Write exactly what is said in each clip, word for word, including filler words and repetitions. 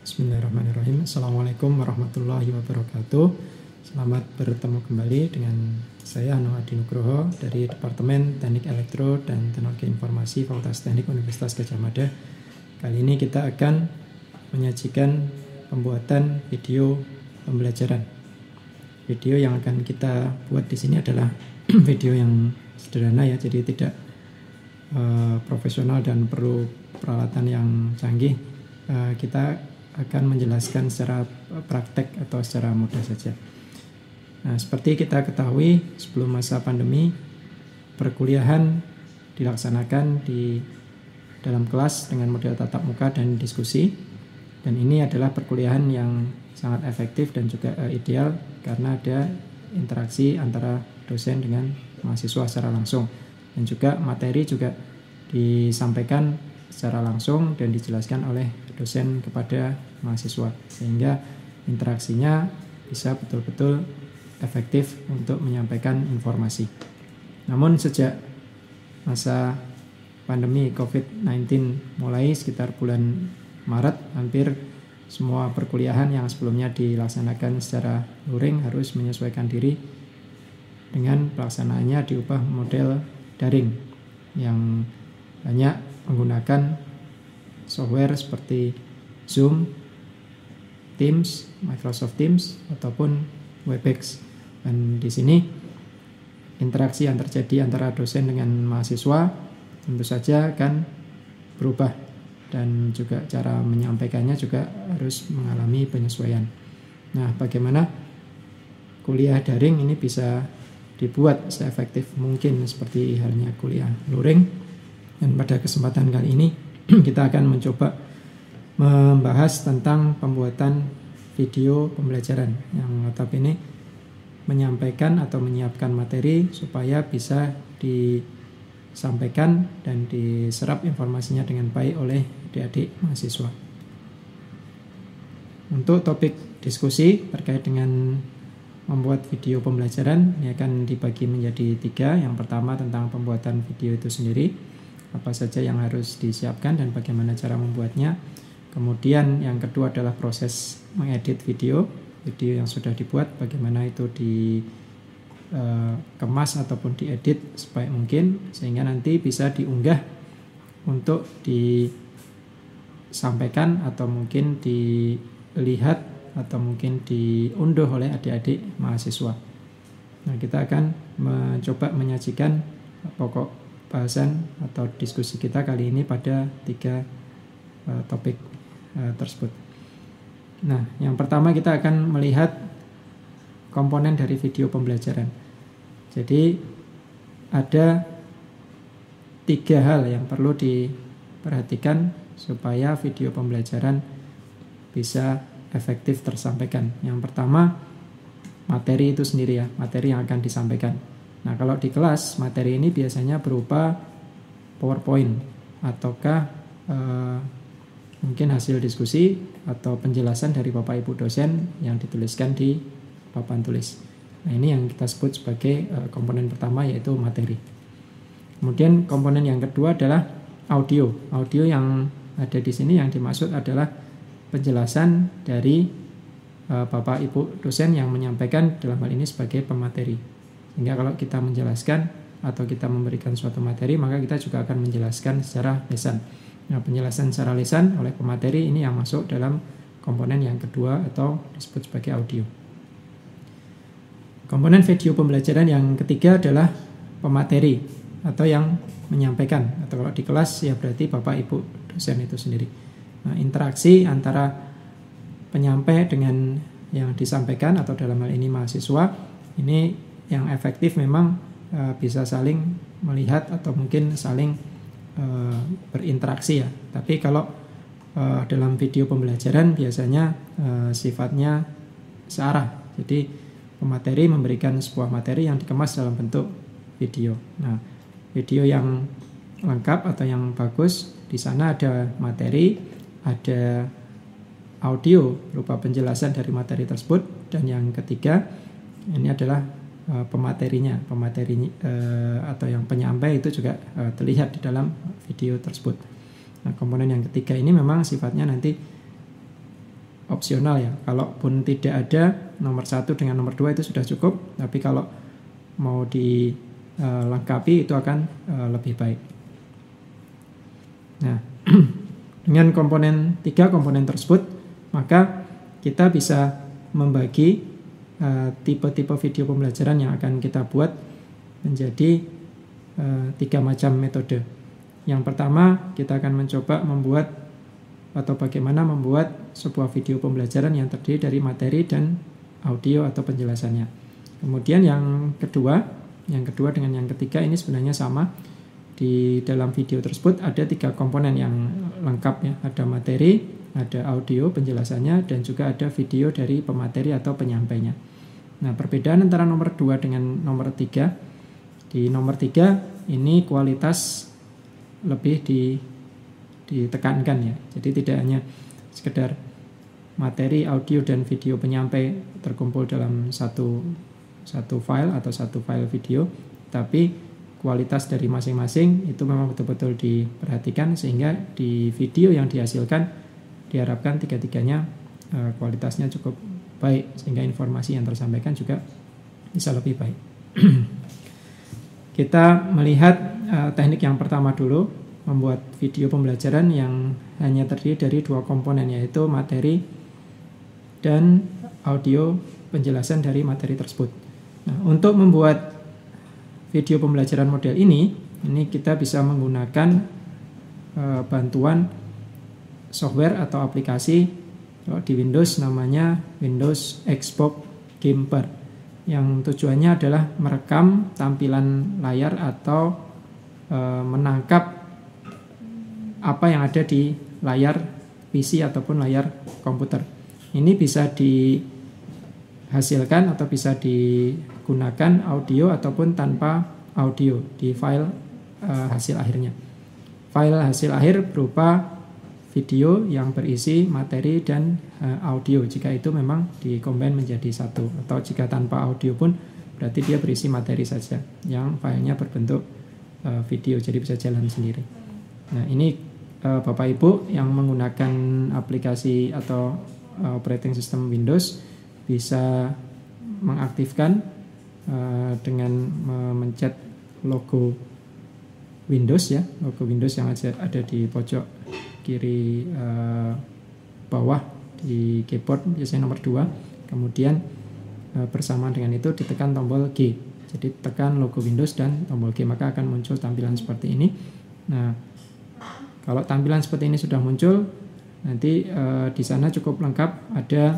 Bismillahirrahmanirrahim. Assalamualaikum warahmatullahi wabarakatuh. Selamat bertemu kembali dengan saya Anwar Adi Nugroho dari Departemen Teknik Elektro dan Teknologi Informasi Fakultas Teknik Universitas Gadjah Mada. Kali ini kita akan menyajikan pembuatan video pembelajaran. Video yang akan kita buat di sini adalah video yang sederhana ya, jadi tidak uh, profesional dan perlu peralatan yang canggih. Uh, kita akan menjelaskan secara praktek atau secara mudah saja. Nah, seperti kita ketahui, sebelum masa pandemi, perkuliahan dilaksanakan di dalam kelas dengan model tatap muka dan diskusi. Dan ini adalah perkuliahan yang sangat efektif dan juga uh, ideal karena ada interaksi antara dosen dengan mahasiswa secara langsung. Dan juga materi juga disampaikan secara langsung dan dijelaskan oleh dosen kepada mahasiswa, sehingga interaksinya bisa betul-betul efektif untuk menyampaikan informasi. Namun sejak masa pandemi covid sembilan belas mulai sekitar bulan Maret, hampir semua perkuliahan yang sebelumnya dilaksanakan secara luring harus menyesuaikan diri dengan pelaksanaannya diubah model daring yang banyak menggunakan software seperti Zoom, Teams, Microsoft Teams, ataupun Webex. Dan di sini interaksi yang terjadi antara dosen dengan mahasiswa tentu saja akan berubah, dan juga cara menyampaikannya juga harus mengalami penyesuaian. Nah, bagaimana kuliah daring ini bisa dibuat seefektif mungkin seperti halnya kuliah luring? Dan pada kesempatan kali ini kita akan mencoba membahas tentang pembuatan video pembelajaran yang notabene menyampaikan atau menyiapkan materi supaya bisa disampaikan dan diserap informasinya dengan baik oleh adik-adik mahasiswa. Untuk topik diskusi terkait dengan membuat video pembelajaran ini akan dibagi menjadi tiga. Yang pertama tentang pembuatan video itu sendiri, apa saja yang harus disiapkan dan bagaimana cara membuatnya. Kemudian yang kedua adalah proses mengedit video, video yang sudah dibuat, bagaimana itu dikemas ataupun diedit sebaik mungkin sehingga nanti bisa diunggah untuk disampaikan atau mungkin dilihat atau mungkin diunduh oleh adik-adik mahasiswa. Nah, kita akan mencoba menyajikan pokok bahasan atau diskusi kita kali ini pada tiga uh, topik uh, tersebut. Nah, yang pertama kita akan melihat komponen dari video pembelajaran. Jadi ada tiga hal yang perlu diperhatikan supaya video pembelajaran bisa efektif tersampaikan. Yang pertama, materi itu sendiri ya, materi yang akan disampaikan. Nah, kalau di kelas, materi ini biasanya berupa PowerPoint ataukah e, mungkin hasil diskusi atau penjelasan dari Bapak Ibu dosen yang dituliskan di papan tulis. Nah, ini yang kita sebut sebagai e, komponen pertama, yaitu materi. Kemudian komponen yang kedua adalah audio. Audio yang ada di sini yang dimaksud adalah penjelasan dari e, Bapak Ibu dosen yang menyampaikan dalam hal ini sebagai pemateri. Sehingga kalau kita menjelaskan atau kita memberikan suatu materi, maka kita juga akan menjelaskan secara lisan. Nah, penjelasan secara lisan oleh pemateri ini yang masuk dalam komponen yang kedua atau disebut sebagai audio. Komponen video pembelajaran yang ketiga adalah pemateri atau yang menyampaikan. Atau kalau di kelas ya berarti Bapak Ibu dosen itu sendiri. Nah, interaksi antara penyampai dengan yang disampaikan atau dalam hal ini mahasiswa ini yang efektif memang e, bisa saling melihat atau mungkin saling e, berinteraksi ya. Tapi kalau e, dalam video pembelajaran biasanya e, sifatnya searah. Jadi pemateri memberikan sebuah materi yang dikemas dalam bentuk video. Nah, video yang lengkap atau yang bagus, di sana ada materi, ada audio berupa penjelasan dari materi tersebut, dan yang ketiga ini adalah Uh, pematerinya, pemateri uh, atau yang penyampai itu juga uh, terlihat di dalam video tersebut. Nah, komponen yang ketiga ini memang sifatnya nanti opsional ya. Kalaupun tidak ada, nomor satu dengan nomor dua itu sudah cukup. Tapi kalau mau dilengkapi itu akan uh, lebih baik. Nah, dengan komponen tiga komponen tersebut, maka kita bisa membagi uh, tipe-tipe video pembelajaran yang akan kita buat menjadi uh, tiga macam metode. Yang pertama, kita akan mencoba membuat atau bagaimana membuat sebuah video pembelajaran yang terdiri dari materi dan audio atau penjelasannya. Kemudian yang kedua, yang kedua dengan yang ketiga ini sebenarnya sama. Di dalam video tersebut ada tiga komponen yang lengkap ya. Ada materi, ada audio penjelasannya, dan juga ada video dari pemateri atau penyampainya. Nah, perbedaan antara nomor dua dengan nomor tiga, di nomor tiga ini kualitas lebih di ditekankan ya. Jadi tidak hanya sekedar materi, audio, dan video penyampai terkumpul dalam satu satu file atau satu file video, tapi kualitas dari masing-masing itu memang betul-betul diperhatikan sehingga di video yang dihasilkan diharapkan tiga-tiganya uh, kualitasnya cukup baik sehingga informasi yang tersampaikan juga bisa lebih baik. Kita melihat uh, teknik yang pertama dulu, membuat video pembelajaran yang hanya terdiri dari dua komponen, yaitu materi dan audio penjelasan dari materi tersebut. Nah, untuk membuat video pembelajaran model ini, ini kita bisa menggunakan e, bantuan software atau aplikasi. Kalau di Windows namanya Windows Xbox Gamper, yang tujuannya adalah merekam tampilan layar atau e, menangkap apa yang ada di layar P C ataupun layar komputer. Ini bisa dihasilkan atau bisa digunakan audio ataupun tanpa audio di file uh, hasil akhirnya. File hasil akhir berupa video yang berisi materi dan uh, audio, jika itu memang dikombin menjadi satu, atau jika tanpa audio pun berarti dia berisi materi saja yang filenya berbentuk uh, video, jadi bisa jalan sendiri. Nah, ini Bapak Ibu yang menggunakan aplikasi atau operating system Windows bisa mengaktifkan uh, dengan memencet logo Windows ya, logo Windows yang ada di pojok kiri uh, bawah di keyboard, biasanya nomor dua. Kemudian uh, bersamaan dengan itu ditekan tombol G. Jadi tekan logo Windows dan tombol G, maka akan muncul tampilan seperti ini. Nah, kalau tampilan seperti ini sudah muncul, nanti e, di sana cukup lengkap, ada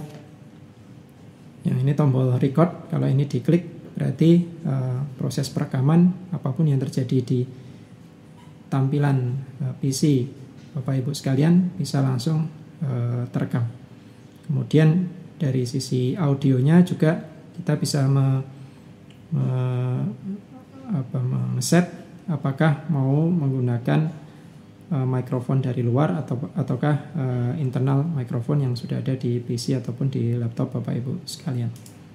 yang ini tombol record. Kalau ini diklik berarti e, proses perekaman apapun yang terjadi di tampilan e, P C Bapak Ibu sekalian bisa langsung e, terekam. Kemudian dari sisi audionya juga kita bisa me, me, apa, ngeset apakah mau menggunakan Uh, mikrofon dari luar atau ataukah uh, internal mikrofon yang sudah ada di P C ataupun di laptop Bapak Ibu sekalian.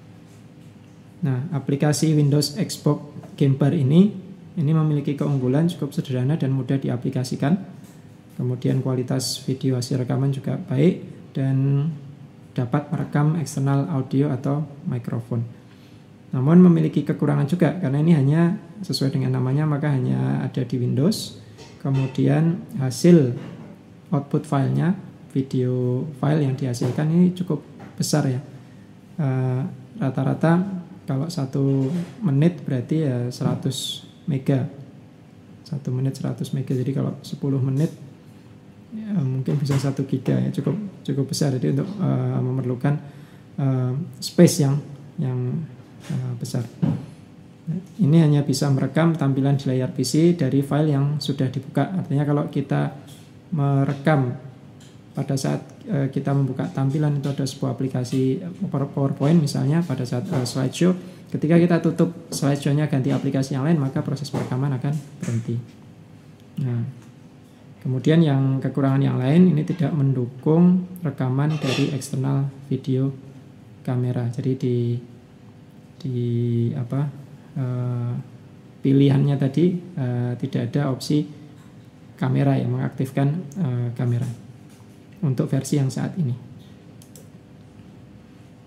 Nah, aplikasi Windows Xbox Gamper ini ini memiliki keunggulan cukup sederhana dan mudah diaplikasikan. Kemudian kualitas video hasil rekaman juga baik dan dapat merekam eksternal audio atau mikrofon. Namun memiliki kekurangan juga karena ini hanya sesuai dengan namanya, maka hanya ada di Windows. Kemudian hasil output filenya, video file yang dihasilkan ini cukup besar ya. E, rata-rata kalau satu menit berarti ya seratus mega. Satu menit seratus mega. Jadi kalau sepuluh menit ya mungkin bisa satu giga ya, cukup cukup besar. Jadi untuk e, memerlukan e, space yang yang e, besar. Ini hanya bisa merekam tampilan di layar P C dari file yang sudah dibuka. Artinya kalau kita merekam pada saat uh, kita membuka tampilan, itu ada sebuah aplikasi PowerPoint misalnya, pada saat uh, slideshow, ketika kita tutup slideshow-nya ganti aplikasi yang lain, maka proses perekaman akan berhenti. Nah, kemudian yang kekurangan yang lain, ini tidak mendukung rekaman dari eksternal video kamera. Jadi di di apa Uh, pilihannya tadi uh, tidak ada opsi kamera yang mengaktifkan uh, kamera untuk versi yang saat ini.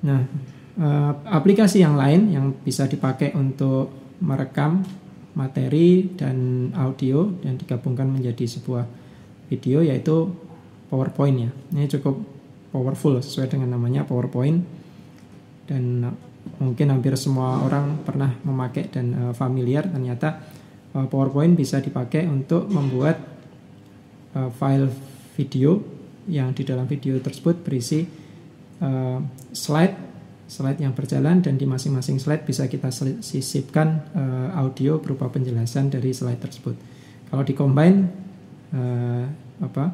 Nah, uh, aplikasi yang lain yang bisa dipakai untuk merekam materi dan audio dan digabungkan menjadi sebuah video yaitu PowerPoint ya. Ini cukup powerful sesuai dengan namanya PowerPoint, dan mungkin hampir semua orang pernah memakai dan uh, familiar. Ternyata uh, PowerPoint bisa dipakai untuk membuat uh, file video yang di dalam video tersebut berisi uh, slide slide yang berjalan, dan di masing-masing slide bisa kita sisipkan uh, audio berupa penjelasan dari slide tersebut. Kalau di-combine uh, apa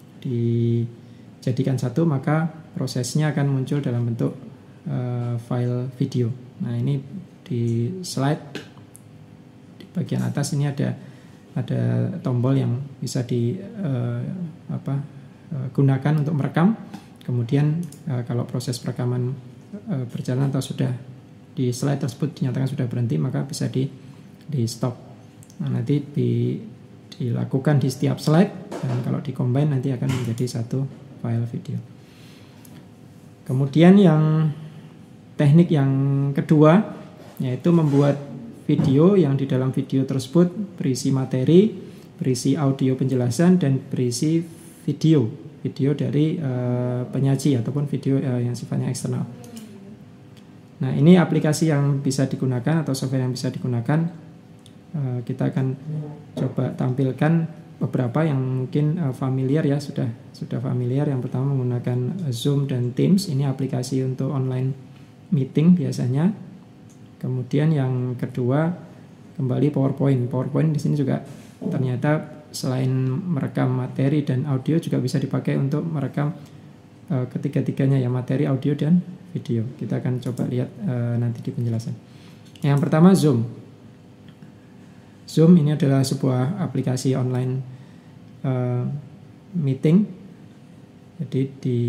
dijadikan satu, maka prosesnya akan muncul dalam bentuk uh, file video. Nah, ini di slide di bagian atas ini ada ada tombol yang bisa di uh, apa uh, gunakan untuk merekam. Kemudian uh, kalau proses perekaman berjalan atau sudah di slide tersebut dinyatakan sudah berhenti, maka bisa di di stop. Nah, nanti di, dilakukan di setiap slide, dan kalau di-combine nanti akan menjadi satu file video. Kemudian yang teknik yang kedua yaitu membuat video yang di dalam video tersebut berisi materi, berisi audio penjelasan, dan berisi video video dari uh, penyaji ataupun video uh, yang sifatnya eksternal. Nah, ini aplikasi yang bisa digunakan atau software yang bisa digunakan. Uh, kita akan coba tampilkan beberapa yang mungkin uh, familiar ya, sudah sudah familiar. Yang pertama menggunakan Zoom dan Teams. Ini aplikasi untuk online meeting biasanya. Kemudian yang kedua kembali PowerPoint. PowerPoint di sini juga ternyata selain merekam materi dan audio juga bisa dipakai untuk merekam uh, ketiga-tiganya ya, materi, audio, dan video. Kita akan coba lihat uh, nanti di penjelasan. Yang pertama Zoom. Zoom ini adalah sebuah aplikasi online uh, meeting. Jadi di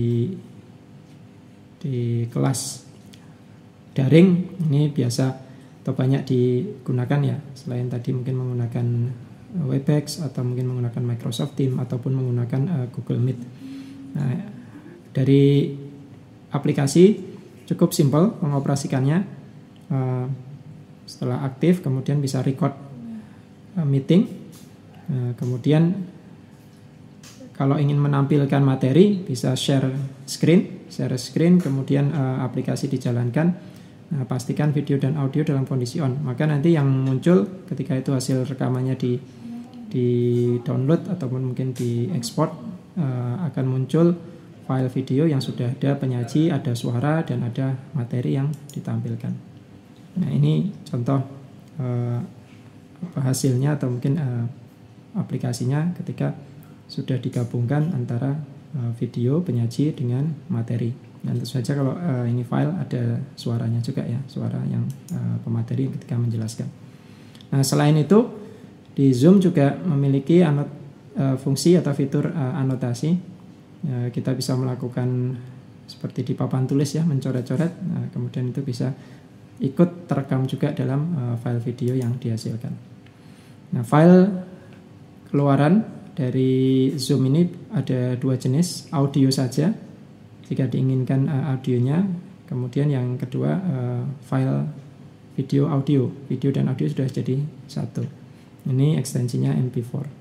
di kelas daring ini biasa atau banyak digunakan ya. Selain tadi mungkin menggunakan Webex atau mungkin menggunakan Microsoft Teams ataupun menggunakan uh, Google Meet. Nah, dari aplikasi cukup simpel mengoperasikannya. Uh, setelah aktif kemudian bisa record uh, meeting. Uh, kemudian kalau ingin menampilkan materi bisa share screen, share screen kemudian uh, aplikasi dijalankan. Nah, pastikan video dan audio dalam kondisi on. Maka nanti yang muncul ketika itu hasil rekamannya di di download ataupun mungkin di ekspor, uh, akan muncul file video yang sudah ada penyaji, ada suara, dan ada materi yang ditampilkan. Nah, ini contoh uh, hasilnya atau mungkin uh, aplikasinya ketika sudah digabungkan antara uh, video penyaji dengan materi. Dan tentu saja kalau uh, ini file ada suaranya juga ya, suara yang uh, pemateri ketika menjelaskan. Nah, selain itu di Zoom juga memiliki anot, uh, fungsi atau fitur uh, anotasi. Uh, kita bisa melakukan seperti di papan tulis ya, mencoret-coret. Nah, kemudian itu bisa ikut terekam juga dalam uh, file video yang dihasilkan. Nah, file keluaran dari Zoom ini ada dua jenis, audio saja jika diinginkan uh, audionya. Kemudian yang kedua uh, file video audio, video dan audio sudah jadi satu. Ini ekstensinya M P four.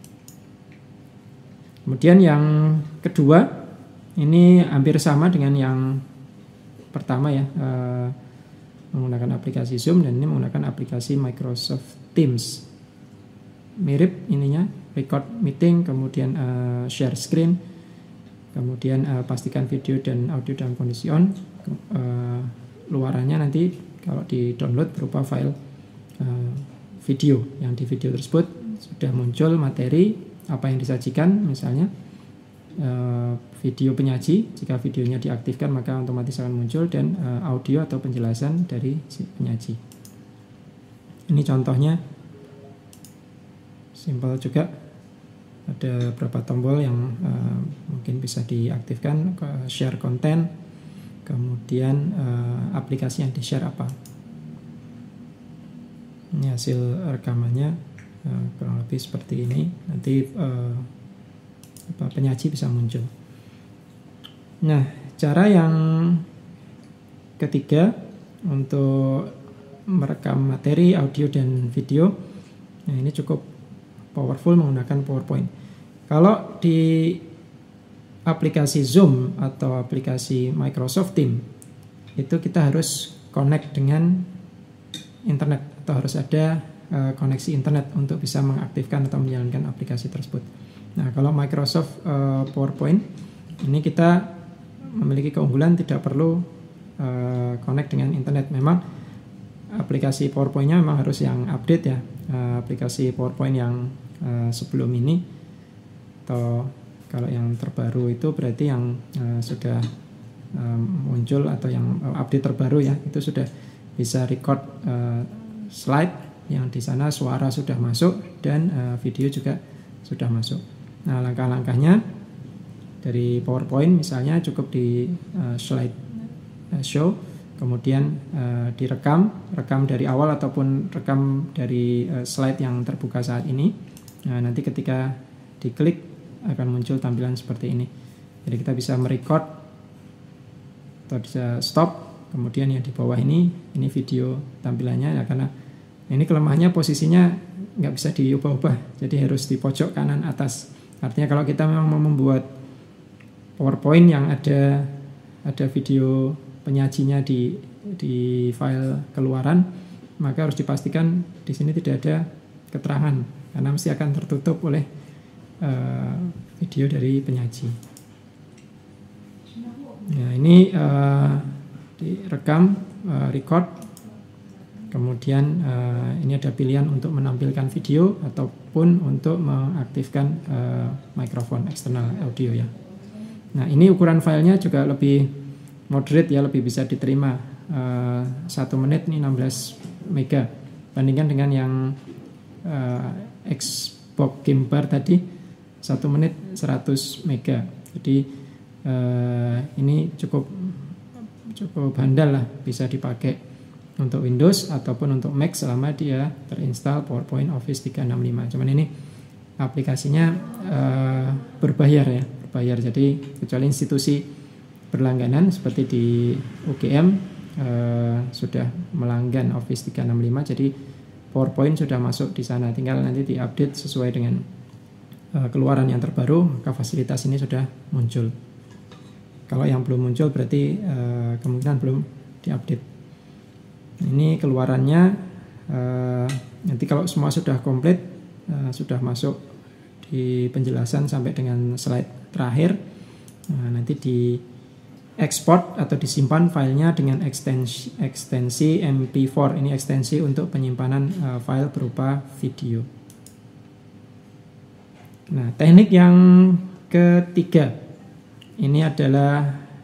Kemudian yang kedua ini hampir sama dengan yang pertama ya, uh, menggunakan aplikasi Zoom, dan ini menggunakan aplikasi Microsoft Teams. Mirip ininya, record meeting, kemudian uh, share screen, kemudian uh, pastikan video dan audio dalam kondisi on. Uh, luarannya nanti kalau di download berupa file uh, video, yang di video tersebut sudah muncul materi apa yang disajikan, misalnya uh, video penyaji. Jika videonya diaktifkan maka otomatis akan muncul, dan uh, audio atau penjelasan dari si penyaji. Ini contohnya simpel juga, ada beberapa tombol yang uh, mungkin bisa diaktifkan, share konten, kemudian uh, aplikasi yang di-share apa. Ini hasil rekamannya uh, kurang lebih seperti ini. Nanti uh, apa, penyaji bisa muncul. Nah, cara yang ketiga untuk merekam materi, audio dan video. Nah, ini cukup powerful menggunakan PowerPoint. Kalau di aplikasi Zoom atau aplikasi Microsoft Teams, itu kita harus connect dengan internet atau harus ada uh, koneksi internet untuk bisa mengaktifkan atau menjalankan aplikasi tersebut. Nah, kalau Microsoft uh, PowerPoint ini kita memiliki keunggulan tidak perlu uh, connect dengan internet. Memang aplikasi PowerPoint-nya memang harus yang update ya, uh, aplikasi PowerPoint yang uh, sebelum ini, atau kalau yang terbaru itu berarti yang uh, sudah um, muncul atau yang uh, update terbaru ya, itu sudah bisa record uh, slide yang di sana suara sudah masuk dan uh, video juga sudah masuk. Nah, langkah-langkahnya dari PowerPoint misalnya cukup di uh, slide uh, show, kemudian uh, direkam, rekam dari awal ataupun rekam dari uh, slide yang terbuka saat ini. Nah, nanti ketika diklik akan muncul tampilan seperti ini. Jadi kita bisa merecord atau bisa stop. Kemudian yang di bawah ini, ini video tampilannya ya, karena ini kelemahannya posisinya nggak bisa diubah-ubah. Jadi harus di pojok kanan atas. Artinya kalau kita memang mau membuat PowerPoint yang ada ada video penyajinya di di file keluaran, maka harus dipastikan di sini tidak ada keterangan karena mesti akan tertutup oleh Uh, video dari penyaji. Nah, ini uh, direkam, uh, record, kemudian uh, ini ada pilihan untuk menampilkan video ataupun untuk mengaktifkan uh, mikrofon eksternal audio ya. Nah, ini ukuran filenya juga lebih moderate ya, lebih bisa diterima. Uh, satu menit ini enam belas mega bandingkan dengan yang uh, Xbox Gambar tadi satu menit seratus mega. Jadi eh, ini cukup cukup handal lah, bisa dipakai untuk Windows ataupun untuk Mac selama dia terinstall PowerPoint Office tiga enam lima. Cuman ini aplikasinya eh, berbayar ya, berbayar. Jadi kecuali institusi berlangganan seperti di U G M eh, sudah melanggan Office tiga enam lima, jadi PowerPoint sudah masuk di sana, tinggal nanti diupdate sesuai dengan keluaran yang terbaru, maka fasilitas ini sudah muncul. Kalau yang belum muncul berarti uh, kemungkinan belum diupdate. Ini keluarannya, uh, nanti kalau semua sudah komplit, uh, sudah masuk di penjelasan sampai dengan slide terakhir, uh, nanti di export atau disimpan filenya dengan ekstensi, ekstensi M P empat. Ini ekstensi untuk penyimpanan uh, file berupa video. Nah, teknik yang ketiga ini adalah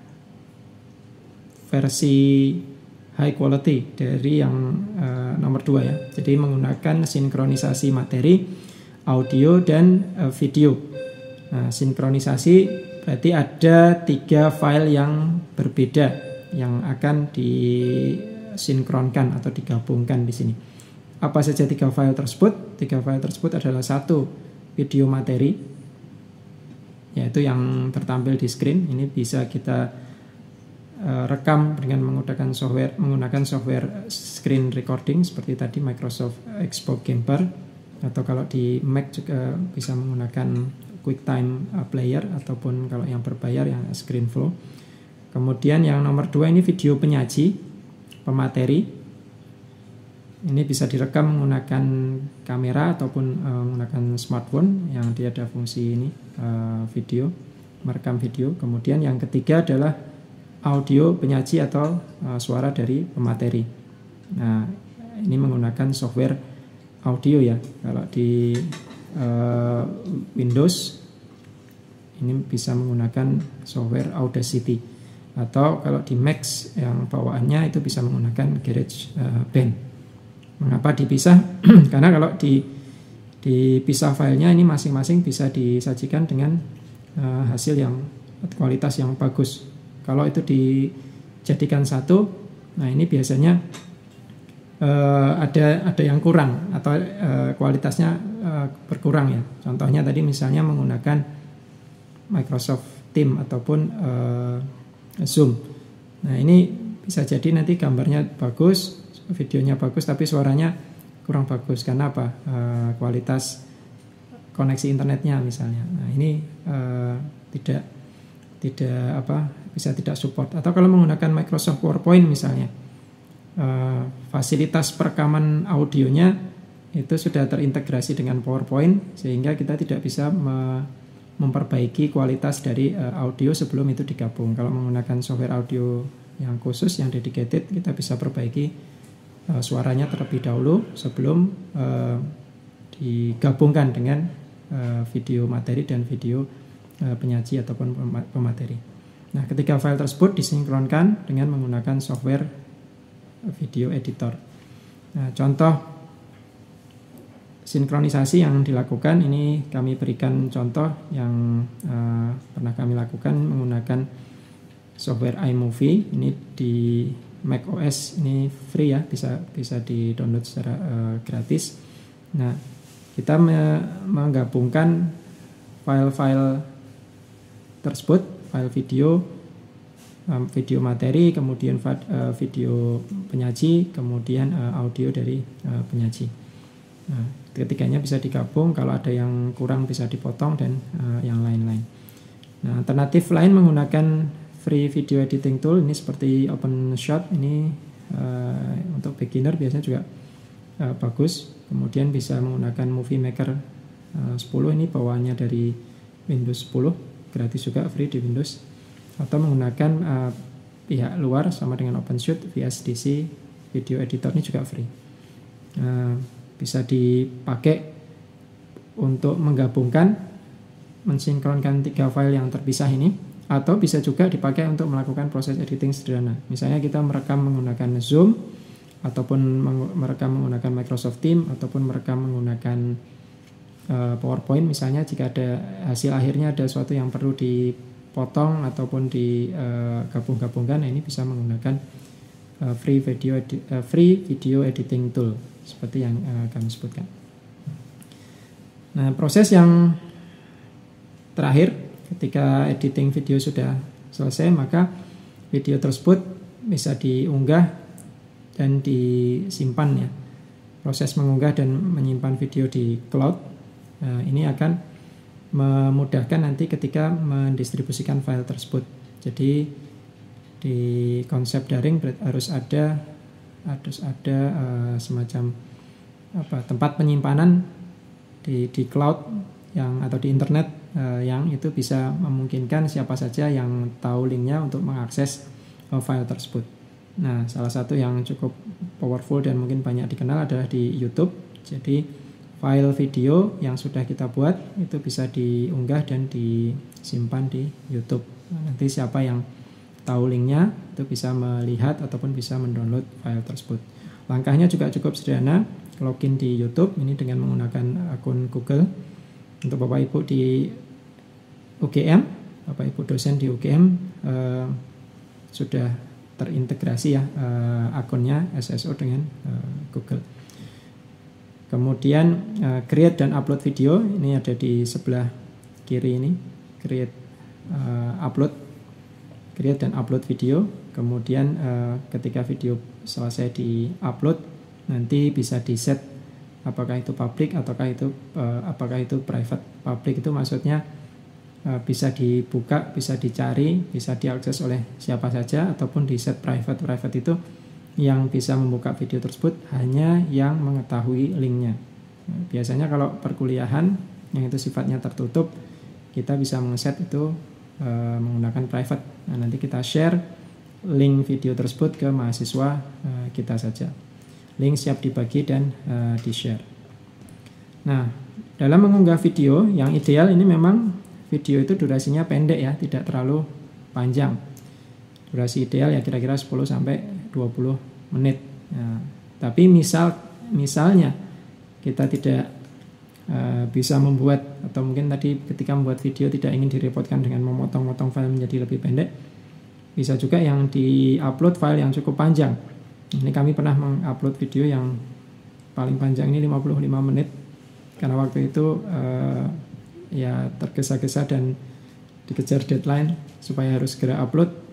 versi high quality dari yang uh, nomor dua ya. Jadi menggunakan sinkronisasi materi, audio dan uh, video. Nah, sinkronisasi berarti ada tiga file yang berbeda yang akan disinkronkan atau digabungkan di sini. Apa saja tiga file tersebut? Tiga file tersebut adalah satu, video materi, yaitu yang tertampil di screen. Ini bisa kita uh, rekam dengan menggunakan software menggunakan software screen recording seperti tadi Microsoft Xbox Gambar, atau kalau di Mac juga bisa menggunakan QuickTime Player ataupun kalau yang berbayar yang ScreenFlow. Kemudian yang nomor dua ini video penyaji, pemateri. Ini bisa direkam menggunakan kamera ataupun uh, menggunakan smartphone yang dia ada fungsi ini uh, video, merekam video. Kemudian yang ketiga adalah audio penyaji atau uh, suara dari pemateri. Nah, ini menggunakan software audio ya. Kalau di uh, Windows ini bisa menggunakan software Audacity, atau kalau di Mac yang bawaannya itu bisa menggunakan GarageBand. Mengapa dipisah? Karena kalau di dipisah filenya ini masing-masing bisa disajikan dengan uh, hasil yang kualitas yang bagus. Kalau itu dijadikan satu, nah ini biasanya uh, ada ada yang kurang atau uh, kualitasnya uh, berkurang ya. Contohnya tadi misalnya menggunakan Microsoft Teams ataupun uh, Zoom. Nah ini bisa jadi nanti gambarnya bagus, videonya bagus, tapi suaranya kurang bagus. Karena apa? Uh, kualitas koneksi internetnya misalnya. Nah ini uh, tidak tidak apa bisa tidak support. Atau kalau menggunakan Microsoft PowerPoint misalnya, uh, fasilitas perekaman audionya itu sudah terintegrasi dengan PowerPoint, sehingga kita tidak bisa me- memperbaiki kualitas dari uh, audio sebelum itu digabung. Kalau menggunakan software audio yang khusus, yang dedicated, kita bisa perbaiki uh, suaranya terlebih dahulu sebelum uh, digabungkan dengan uh, video materi dan video uh, penyaji ataupun pemateri. Nah, ketika file tersebut disinkronkan dengan menggunakan software video editor. Nah, contoh sinkronisasi yang dilakukan ini kami berikan contoh yang uh, pernah kami lakukan menggunakan software iMovie. Ini di macOS, ini free ya, bisa bisa di-download secara uh, gratis. Nah, kita me- menggabungkan file-file tersebut, file video, um, video materi, kemudian uh, video penyaji, kemudian uh, audio dari uh, penyaji. Nah, ketiganya bisa digabung, kalau ada yang kurang bisa dipotong dan uh, yang lain-lain. Nah, alternatif lain menggunakan free video editing tool ini seperti OpenShot, ini uh, untuk beginner biasanya juga uh, bagus. Kemudian bisa menggunakan Movie Maker uh, sepuluh, ini bawaannya dari Windows sepuluh, gratis juga, free di Windows. Atau menggunakan uh, pihak luar sama dengan OpenShot, V S D C video editor, ini juga free. Uh, bisa dipakai untuk menggabungkan, mensinkronkan tiga file yang terpisah ini, atau bisa juga dipakai untuk melakukan proses editing sederhana. Misalnya kita merekam menggunakan Zoom, ataupun merekam menggunakan Microsoft Teams, ataupun merekam menggunakan uh, PowerPoint misalnya. Jika ada hasil akhirnya ada sesuatu yang perlu dipotong ataupun digabung-gabungkan, nah ini bisa menggunakan uh, free video edi- uh, free video editing tool seperti yang uh, kami sebutkan. Nah, proses yang terakhir ketika editing video sudah selesai, maka video tersebut bisa diunggah dan disimpan ya. Proses mengunggah dan menyimpan video di cloud, nah, ini akan memudahkan nanti ketika mendistribusikan file tersebut. Jadi di konsep daring harus ada harus ada uh, semacam apa tempat penyimpanan di di cloud yang atau di internet uh, yang itu bisa memungkinkan siapa saja yang tahu linknya untuk mengakses uh, file tersebut. Nah, salah satu yang cukup powerful dan mungkin banyak dikenal adalah di YouTube. Jadi file video yang sudah kita buat itu bisa diunggah dan disimpan di YouTube. Nah, nanti siapa yang tahu linknya itu bisa melihat ataupun bisa mendownload file tersebut. Langkahnya juga cukup sederhana, login di YouTube ini dengan menggunakan akun Google. Untuk Bapak Ibu di U G M, Bapak Ibu dosen di U G M eh, sudah terintegrasi ya eh, akunnya S S O dengan eh, Google. Kemudian eh, create dan upload video, ini ada di sebelah kiri ini, create eh, upload create dan upload video. Kemudian uh, ketika video selesai di-upload, nanti bisa di-set apakah itu public ataukah itu uh, apakah itu private. Public itu maksudnya uh, bisa dibuka, bisa dicari, bisa diakses oleh siapa saja, ataupun di-set private. Private itu yang bisa membuka video tersebut hanya yang mengetahui linknya. Nah, biasanya kalau perkuliahan yang itu sifatnya tertutup, kita bisa mengset itu Uh, menggunakan private. Nah, nanti kita share link video tersebut ke mahasiswa uh, kita saja. Link siap dibagi dan uh, di-share. Nah, dalam mengunggah video yang ideal ini memang video itu durasinya pendek ya, tidak terlalu panjang. Durasi ideal ya kira-kira sepuluh sampai dua puluh menit. Nah, tapi misal misalnya kita tidak Uh, bisa membuat, atau mungkin tadi ketika membuat video tidak ingin direpotkan dengan memotong-motong file menjadi lebih pendek, bisa juga yang di-upload file yang cukup panjang. Ini kami pernah mengupload video yang paling panjang ini lima puluh lima menit, karena waktu itu uh, ya tergesa-gesa dan dikejar deadline supaya harus segera upload.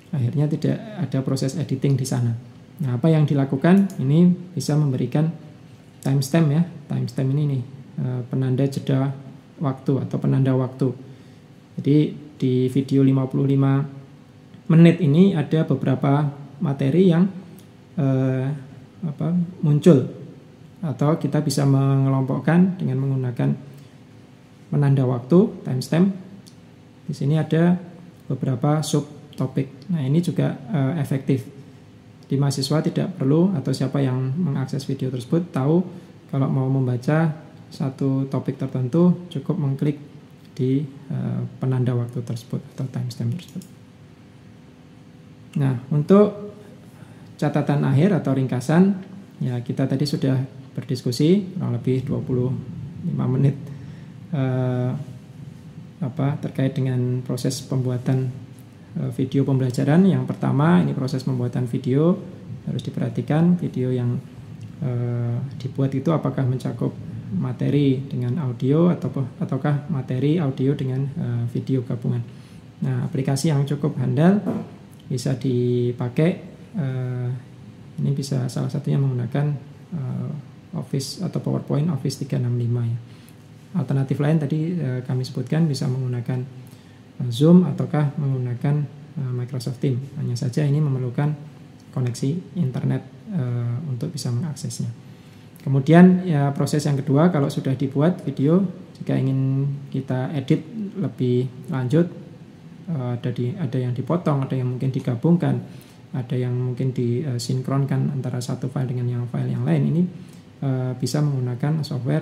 Akhirnya tidak ada proses editing di sana. Nah, apa yang dilakukan ini bisa memberikan timestamp ya. Timestamp ini nih penanda jeda waktu atau penanda waktu. Jadi di video lima puluh lima menit ini ada beberapa materi yang eh, apa, muncul, atau kita bisa mengelompokkan dengan menggunakan penanda waktu timestamp. Di sini ada beberapa subtopik. Nah, ini juga eh, efektif. Di mahasiswa tidak perlu, atau siapa yang mengakses video tersebut tahu kalau mau membaca satu topik tertentu cukup mengklik di uh, penanda waktu tersebut atau timestamp tersebut. Nah, untuk catatan akhir atau ringkasan, ya kita tadi sudah berdiskusi kurang lebih dua puluh lima menit uh, apa terkait dengan proses pembuatan uh, video pembelajaran. Yang pertama, ini proses pembuatan video harus diperhatikan. Video yang uh, dibuat itu apakah mencakup materi dengan audio atau ataukah materi audio dengan uh, video gabungan. Nah, aplikasi yang cukup handal bisa dipakai. Uh, ini bisa salah satunya menggunakan uh, Office atau PowerPoint Office tiga enam lima ya. Alternatif lain tadi uh, kami sebutkan bisa menggunakan uh, Zoom ataukah menggunakan uh, Microsoft Teams. Hanya saja ini memerlukan koneksi internet uh, untuk bisa mengaksesnya. Kemudian ya proses yang kedua, kalau sudah dibuat video, jika ingin kita edit lebih lanjut, ada di ada yang dipotong, ada yang mungkin digabungkan, ada yang mungkin disinkronkan antara satu file dengan yang file yang lain. Ini uh, bisa menggunakan software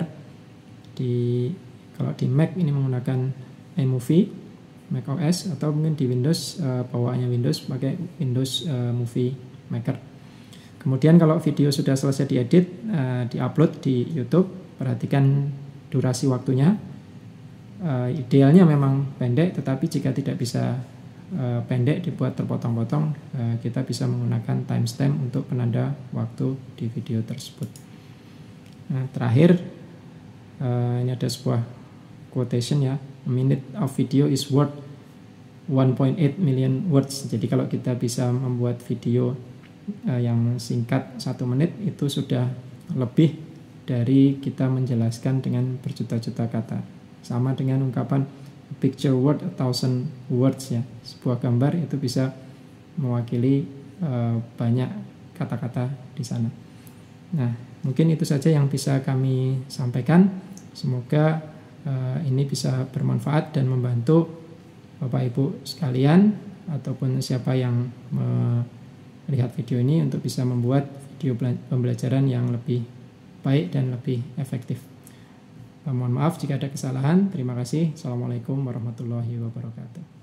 di kalau di Mac ini menggunakan iMovie, Mac O S, atau mungkin di Windows uh, bawaannya Windows pakai Windows uh, Movie Maker. Kemudian kalau video sudah selesai diedit, uh, diupload di YouTube, perhatikan durasi waktunya. Uh, idealnya memang pendek, tetapi jika tidak bisa uh, pendek dibuat terpotong-potong, uh, kita bisa menggunakan timestamp untuk penanda waktu di video tersebut. Nah, terakhir uh, ini ada sebuah quotation ya, a minute of video is worth one point eight million words. Jadi kalau kita bisa membuat video yang singkat satu menit itu sudah lebih dari kita menjelaskan dengan berjuta-juta kata. Sama dengan ungkapan picture word a thousand words ya. Sebuah gambar itu bisa mewakili uh, banyak kata-kata di sana. Nah, mungkin itu saja yang bisa kami sampaikan. Semoga uh, ini bisa bermanfaat dan membantu Bapak Ibu sekalian ataupun siapa yang me- lihat video ini untuk bisa membuat video pembelajaran yang lebih baik dan lebih efektif. Mohon maaf jika ada kesalahan. Terima kasih. Assalamualaikum warahmatullahi wabarakatuh.